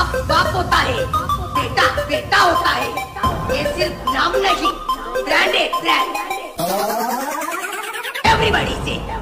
बाप बाप होता है, बेटा बेटा होता है। ये सिर्फ नाम नहीं, ब्रांड है, ब्रांड। एवरीबॉडी से